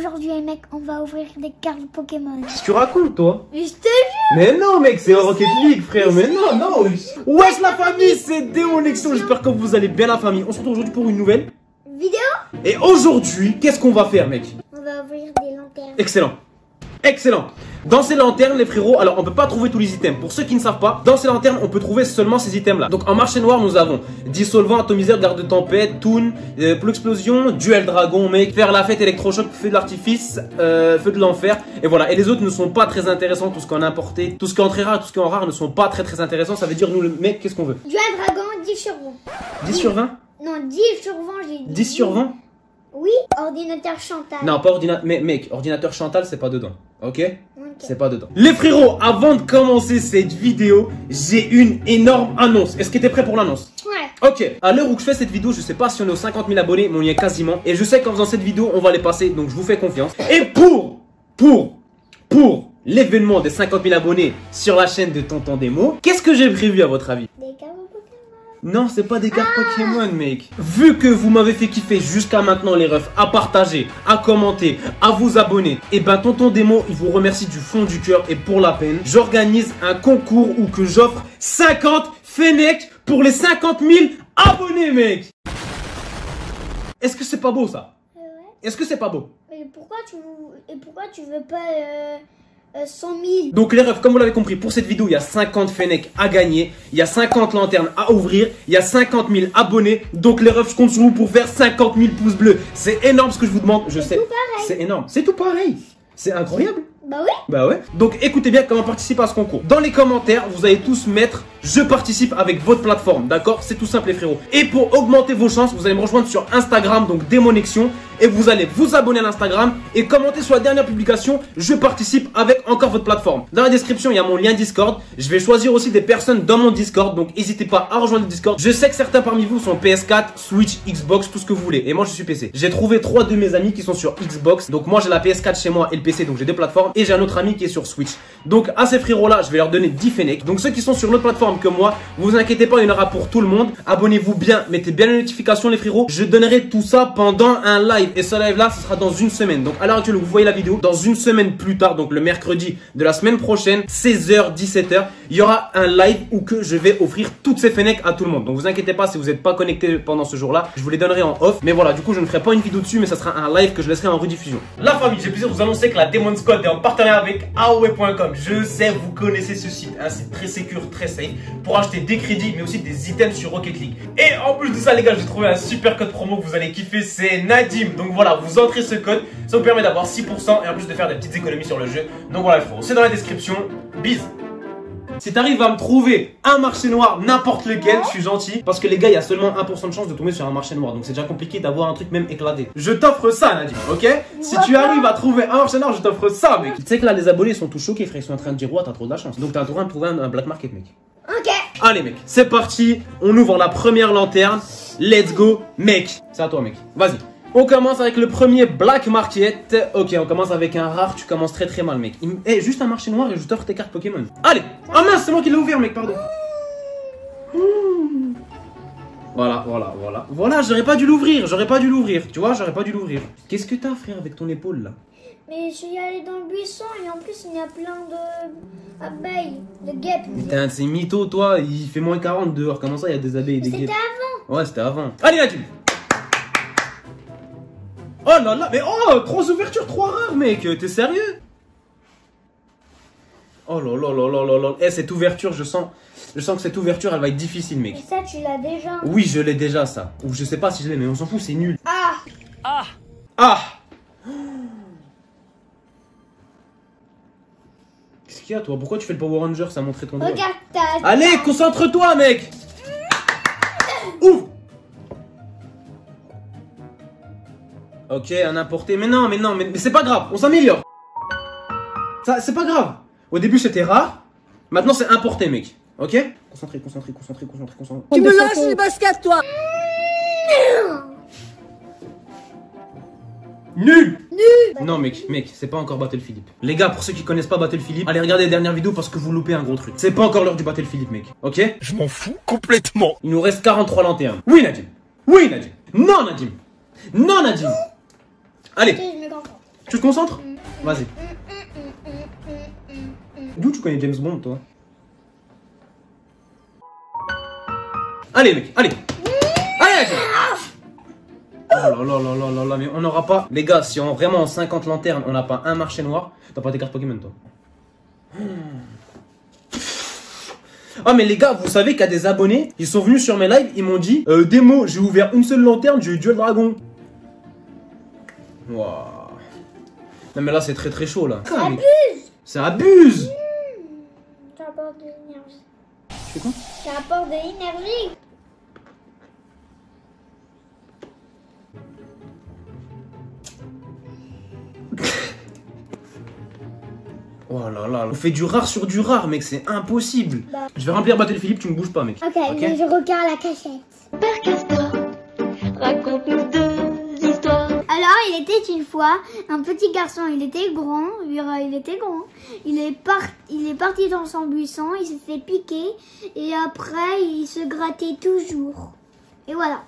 Aujourd'hui, les mecs, on va ouvrir des cartes Pokémon. Qu'est-ce que tu racontes, toi? Mais je te jure. Mais non, mec, c'est Rocket League, frère. Mais non, non. Wesh, la famille, c'est Démonexion. J'espère que vous allez bien, la famille. On se retrouve aujourd'hui pour une nouvelle vidéo. Et aujourd'hui, qu'est-ce qu'on va faire, mec? On va ouvrir des lanternes. Excellent. Excellent. Dans ces lanternes, les frérots, alors on peut pas trouver tous les items. Pour ceux qui ne savent pas, dans ces lanternes, on peut trouver seulement ces items-là. Donc en marché noir, nous avons dissolvant, atomiseur, garde de tempête, toon, plug explosion, duel dragon, mec, faire la fête, électrochoc, feu de l'artifice, feu de l'enfer. Et voilà. Et les autres ne sont pas très intéressants. Tout ce qu'on a importé, tout ce qui est en très rare, tout ce qui est en rare ne sont pas très intéressants. Ça veut dire, nous, le mec, qu'est-ce qu'on veut? Duel dragon, 10 sur 20. 10 sur 20? Non, 10 sur 20, j'ai dit. 10 sur 20? Oui, ordinateur Chantal. Non, pas ordinateur. Mais mec, ordinateur Chantal, c'est pas dedans. Ok? Ok. C'est pas dedans. Les frérots, avant de commencer cette vidéo, j'ai une énorme annonce. Est-ce que t'es prêt pour l'annonce? Ouais. Ok, à l'heure où je fais cette vidéo, je sais pas si on est aux 50 000 abonnés, mais on y est quasiment. Et je sais qu'en faisant cette vidéo, on va les passer, donc je vous fais confiance. Et pour l'événement des 50 000 abonnés sur la chaîne de Tonton Démo, qu'est-ce que j'ai prévu à votre avis? Des cartes Pokémon. Non, c'est pas des cartes Pokémon, mec. Vu que vous m'avez fait kiffer jusqu'à maintenant, les refs, à partager, à commenter, à vous abonner, et ben Tonton Démo, il vous remercie du fond du cœur et pour la peine. J'organise un concours où que j'offre 50 Fennecs pour les 50 000 abonnés, mec. Est-ce que c'est pas beau, ça? Ouais. Est-ce que c'est pas beau? Mais pourquoi tu veux pas 100 000? Donc les refs, comme vous l'avez compris, pour cette vidéo, il y a 50 Fennecs à gagner, il y a 50 lanternes à ouvrir, il y a 50 000 abonnés. Donc les refs, je compte sur vous pour faire 50 000 pouces bleus. C'est énorme ce que je vous demande, je sais. C'est énorme, c'est tout pareil. C'est incroyable. Bah oui. Bah ouais. Donc écoutez bien comment participer à ce concours. Dans les commentaires, vous allez tous mettre je participe avec votre plateforme, d'accord? C'est tout simple les frérots. Et pour augmenter vos chances, vous allez me rejoindre sur Instagram, donc Démonexion. Et vous allez vous abonner à l'Instagram et commenter sur la dernière publication je participe avec encore votre plateforme. Dans la description, il y a mon lien Discord. Je vais choisir aussi des personnes dans mon Discord, donc n'hésitez pas à rejoindre le Discord. Je sais que certains parmi vous sont PS4, Switch, Xbox, tout ce que vous voulez. Et moi je suis PC. J'ai trouvé 3 de mes amis qui sont sur Xbox. Donc moi j'ai la PS4 chez moi et le PC, donc j'ai deux plateformes. Et j'ai un autre ami qui est sur Switch. Donc à ces frérots là, je vais leur donner 10 Fennecs. Donc ceux qui sont sur l'autre plateforme que moi, vous inquiétez pas, il y en aura pour tout le monde. Abonnez-vous bien, mettez bien les notifications les frérots. Je donnerai tout ça pendant un live. Et ce live là, ce sera dans une semaine. Donc à l'heure actuelle où vous voyez la vidéo, dans une semaine plus tard, donc le mercredi de la semaine prochaine, 16h, 17h, il y aura un live où que je vais offrir toutes ces Fennecs à tout le monde. Donc vous inquiétez pas si vous n'êtes pas connecté pendant ce jour là, je vous les donnerai en off. Mais voilà, du coup je ne ferai pas une vidéo dessus, mais ça sera un live que je laisserai en rediffusion. La famille, j'ai plaisir de vous annoncer que la Demon Squad est en partenariat avec AOE.com. Je sais, vous connaissez ce site, un site très sécure, très safe pour acheter des crédits mais aussi des items sur Rocket League. Et en plus de ça les gars, j'ai trouvé un super code promo que vous allez kiffer, c'est Nadim. Donc voilà, vous entrez ce code, ça vous permet d'avoir 6% et en plus de faire des petites économies sur le jeu. Donc voilà frérot, c'est dans la description. Bis. Si t'arrives à me trouver un marché noir, n'importe lequel, je suis gentil. Parce que les gars, il y a seulement 1% de chance de tomber sur un marché noir. Donc c'est déjà compliqué d'avoir un truc même éclaté. Je t'offre ça, Nadim, ok? Si tu arrives à trouver un marché noir, je t'offre ça, mec. Tu sais que là, les abonnés sont tous choqués, frère. Ils sont en train de dire, ouais, t'as trop de la chance. Donc t'as intérêt à me trouver un black market, mec. Ok. Allez, mec, c'est parti. On ouvre la première lanterne. Let's go, mec. C'est à toi, mec. Vas-y. On commence avec le premier Black Market. Ok, on commence avec un rare. Tu commences très mal, mec. Eh, juste un marché noir et je t'offre tes cartes Pokémon. Allez. Ah mince, c'est moi qui l'ai ouvert, mec, pardon. Voilà. Voilà, j'aurais pas dû l'ouvrir. Tu vois, j'aurais pas dû l'ouvrir. Qu'est-ce que t'as, frère, avec ton épaule, là? Mais je suis allé dans le buisson et en plus il y a plein d'abeilles, de guêpes. Putain, c'est mytho, toi. Il fait moins 40 dehors. Comment ça, il y a des abeilles et des guêpes? C'était avant. Ouais, c'était avant. Allez, Nadim. Oh là là, mais oh, 3 ouvertures, 3 rares, mec, t'es sérieux? Oh là là là là là là. Eh, cette ouverture, je sens que cette ouverture, elle va être difficile, mec. Et ça, tu l'as déjà? Oui, je l'ai déjà, ça. Ou je sais pas si je l'ai, mais on s'en fout, c'est nul. Ah. Qu'est-ce qu'il y a, toi? Pourquoi tu fais le Power Ranger, ça a montré ton doigt? Regarde ta... Allez, concentre-toi, mec. Ouvre. Ok, un importé. Mais non, mais c'est pas grave, on s'améliore. Ça, c'est pas grave. Au début, c'était rare. Maintenant, c'est importé, mec. Ok? Concentré. Tu me lâches les baskets, toi! Nul. Non, mec, c'est pas encore Battle Philippe. Les gars, pour ceux qui connaissent pas Battle Philippe, allez regarder les dernières vidéos parce que vous loupez un gros truc. C'est pas encore l'heure du Battle Philippe, mec. Ok? Je m'en fous complètement. Il nous reste 43 lanternes. Oui, Nadim. Non, Nadim. Allez. Ok, je me comprends. Tu te concentres? Vas-y. D'où tu connais James Bond, toi? Allez, mec, allez. Allez, oh là là là là là là, mais on n'aura pas... Les gars, si on vraiment en 50 lanternes, on n'a pas un marché noir, t'as pas des cartes Pokémon, toi? Ah mais les gars, vous savez qu'il y a des abonnés, ils sont venus sur mes lives, ils m'ont dit Démo, j'ai ouvert une seule lanterne, j'ai eu Duel Dragon. Waouh. Non mais là c'est très chaud là. Ça abuse. Ça abuse. Ça apporte de l'énergie. Tu fais quoi? Ça apporte de l'énergie. Oh là là, on fait du rare sur du rare, mec, c'est impossible. Bah. Je vais remplir Battle Philippe, tu ne bouges pas, mec. Ok, mais je regarde la cachette. Père Castor, raconte-nous deux histoires. Alors, il était une fois un petit garçon, il était grand, il était grand. Il est parti dans son buisson, il s'est fait piquer et après il se grattait toujours. Et voilà.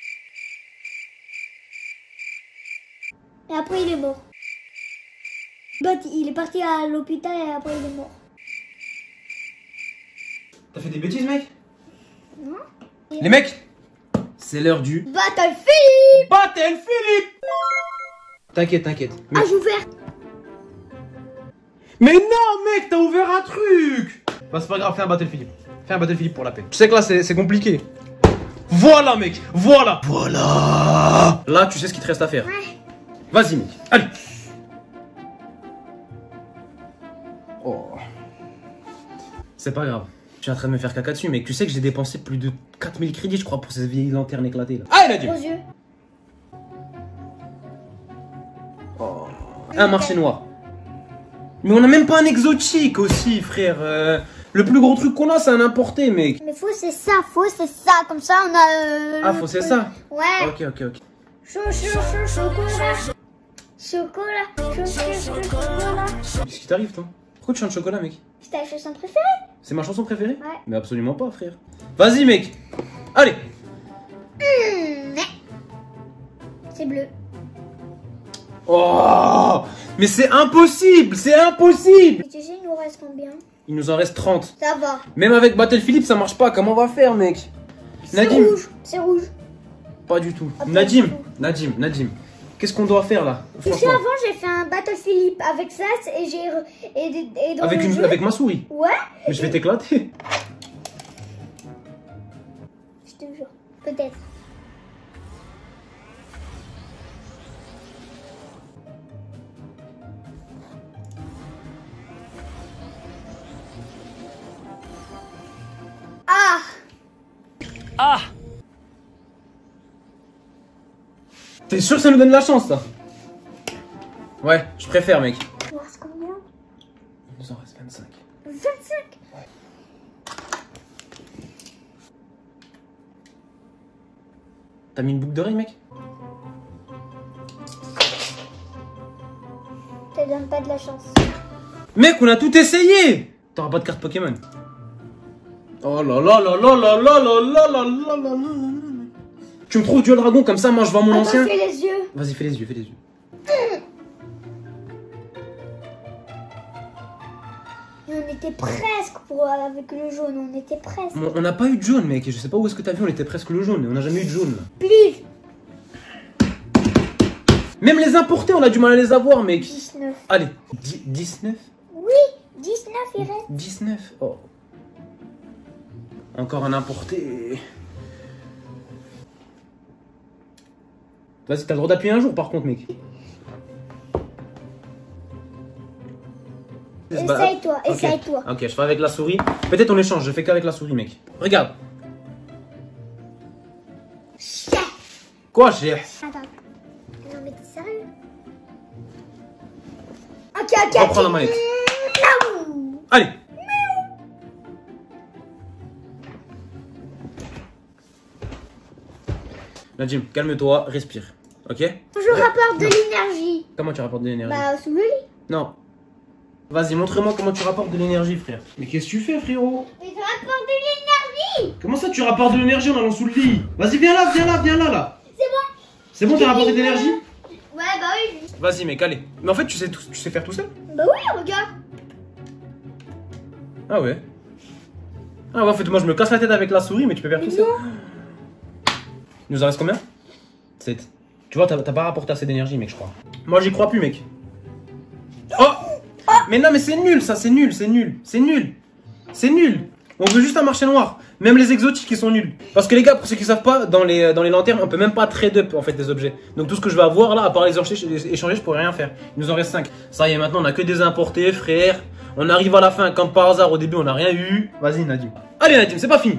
Et après il est mort. Il est parti à l'hôpital et après il est mort. T'as fait des bêtises, mec? Non. Les mecs, c'est l'heure du Battle Philippe. Battle Philippe. T'inquiète, t'inquiète. Ah, j'ai ouvert. Mais non, mec, t'as ouvert un truc. Bah, c'est pas grave, fais un Battle Philippe. Fais un Battle Philippe pour la paix. Tu sais que là, c'est compliqué. Voilà, mec, voilà. Voilà. Là, tu sais ce qu'il te reste à faire. Ouais. Vas-y, mec, allez. Oh. C'est pas grave. Je suis en train de me faire caca dessus, mec. Tu sais que j'ai dépensé plus de 4000 crédits, je crois, pour ces vieilles lanternes éclatées là. Allez, Nadim. Gros yeux. Oh. Un marché noir. Mais on a même pas un exotique aussi, frère. Le plus gros truc qu'on a, c'est un importé, mec. Mais faux, c'est ça, comme ça on a. Ah, faut c'est ça. Ouais. Ok. Chocolat. Chocolat. Qu'est-ce qui t'arrive, toi? Pourquoi tu chantes chocolat, mec? C'est ta chanson préférée? C'est ma chanson préférée? Ouais. Mais absolument pas, frère. Vas-y, mec. Allez. C'est bleu. Oh. Mais c'est impossible, c'est impossible. Et tu sais, il nous reste combien? Il nous en reste 30. Ça va. Même avec Battle Philippe, ça marche pas. Comment on va faire, mec? Nadim. C'est rouge. Pas du tout. Ah, pas Nadim. du tout. Nadim. Qu'est-ce qu'on doit faire là? Tu sais, Franchement. avant, j'ai fait un Battle Philippe avec ça et j'ai. Et dans Avec, le jeu- avec ma souris. Ouais. Mais je vais t'éclater. Je te jure. Peut-être. Ah! T'es sûr que ça nous donne la chance, ça? Ouais, je préfère, mec. Il nous reste combien? Il nous en reste 25. 25. T'as mis une boucle d'oreille, mec? Ça donne pas de la chance. Mec, on a tout essayé! T'auras pas de carte Pokémon. Oh là là là là là là là là là là là là. Tu me trouves Duel Dragon comme ça, moi je vois mon Attends, ancien. fais les yeux. Vas-y, fais les yeux, fais les yeux. Et on était presque avec le jaune, on était presque. On n'a pas eu de jaune, mec. Je sais pas où est-ce que t'as vu, on était presque le jaune. On n'a jamais eu de jaune. Là. Please. Même les importés, on a du mal à les avoir, mec. 19. Allez, 19? Oui, 19 il reste. 19. Oh. Encore un importé. Vas-y, t'as le droit d'appuyer un jour, par contre, mec. Essaye-toi, Ok. essaye-toi. Ok, je fais avec la souris. Peut-être on échange, je fais qu'avec la souris, mec. Regarde. Quoi, j'ai... Attends. Non mais t'es sérieux? Ok. Reprends la manette. Miaou. Allez. Nadim, calme-toi, respire. Ok? Je rapporte de l'énergie. Comment tu rapportes de l'énergie? Bah sous le lit. Non. Vas-y, montre-moi comment tu rapportes de l'énergie, frère. Mais qu'est-ce que tu fais, frérot? Mais je rapporte de l'énergie. Comment ça, tu rapportes de l'énergie en allant sous le lit? Vas-y, viens là, là. C'est bon. C'est bon, t'as rapporté de l'énergie? Ouais bah oui. Vas-y mec, allez. Mais en fait, tu sais faire tout seul? Bah oui, regarde. Ah ouais. Ah ouais, en fait, moi je me casse la tête avec la souris, mais tu peux faire tout seul. Il nous en reste combien? 7. Tu vois, t'as pas rapporté assez d'énergie, mec, je crois. Moi, j'y crois plus, mec. Oh! Mais non, mais c'est nul, ça, c'est nul, c'est nul. C'est nul. C'est nul. On veut juste un marché noir. Même les exotiques, ils sont nuls. Parce que les gars, pour ceux qui savent pas, dans les lanternes, on peut même pas trade up, en fait, des objets. Donc tout ce que je vais avoir là, à part les échanger, je pourrais rien faire. Il nous en reste 5. Ça y est, maintenant, on a que des importés, frère. On arrive à la fin, comme par hasard, au début, on a rien eu. Vas-y, Nadim. Allez, Nadim, c'est pas fini.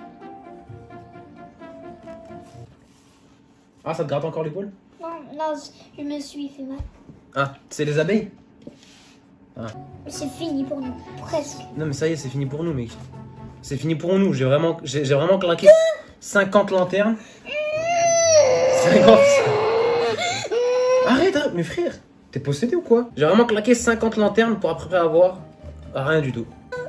Ah, ça te gratte encore l'épaule? Non, non, je me suis fait mal. Ah, c'est les abeilles? Ah. C'est fini pour nous, presque. Non, mais ça y est, c'est fini pour nous, mec. C'est fini pour nous. J'ai vraiment claqué 50 lanternes. 50. Arrête, hein, mais frère, t'es possédé ou quoi? J'ai vraiment claqué 50 lanternes pour après avoir rien du tout.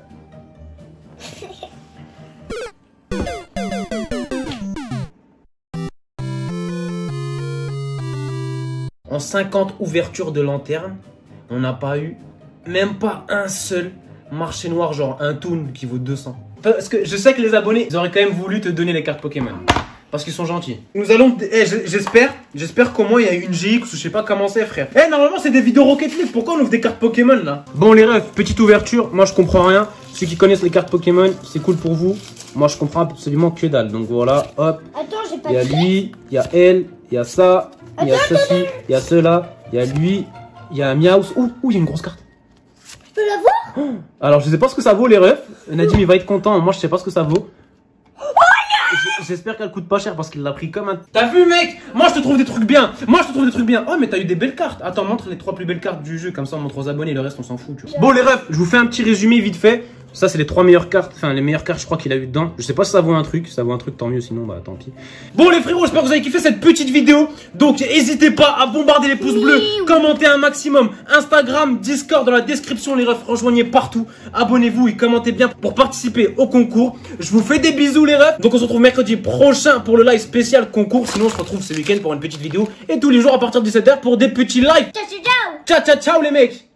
En 50 ouvertures de lanternes, on n'a pas eu même pas un seul marché noir, genre un toon qui vaut 200. Parce que je sais que les abonnés, ils auraient quand même voulu te donner les cartes Pokémon. Parce qu'ils sont gentils. Nous allons... j'espère qu'au moins il y a une GX ou je sais pas comment c'est, frère. Normalement c'est des vidéos Rocket League, pourquoi on ouvre des cartes Pokémon là? Bon les refs, petite ouverture, moi je comprends rien. Ceux qui connaissent les cartes Pokémon, c'est cool pour vous. Moi je comprends absolument que dalle. Donc voilà, hop. Attends, j'ai pas Il y a lui, il y a elle, il y a ça, il y a ceci, il y a cela, il y a lui, il y a un Miaus. Ouh, il y a une grosse carte. Je peux la voir? Alors je sais pas ce que ça vaut les refs. Nadim il va être content, moi je sais pas ce que ça vaut. J'espère qu'elle coûte pas cher parce qu'il l'a pris comme un... T'as vu mec? Moi je te trouve des trucs bien. Oh mais t'as eu des belles cartes. Attends, montre les 3 plus belles cartes du jeu. Comme ça on montre aux abonnés, le reste on s'en fout, tu vois. Bon les refs, je vous fais un petit résumé vite fait. Ça c'est les 3 meilleures cartes. Enfin les meilleures cartes je crois qu'il a eu dedans. Je sais pas si ça vaut un truc. Si ça vaut un truc tant mieux, sinon bah tant pis. Bon les frérots, j'espère que vous avez kiffé cette petite vidéo. Donc n'hésitez pas à bombarder les pouces bleus, commentez un maximum. Instagram, Discord dans la description les refs, rejoignez partout. Abonnez-vous et commentez bien pour participer au concours. Je vous fais des bisous les refs. Donc on se retrouve mercredi prochain pour le live spécial concours. Sinon on se retrouve ce week-end pour une petite vidéo. Et tous les jours à partir de 17h pour des petits lives. Ciao, ciao, ciao. Ciao ciao ciao les mecs.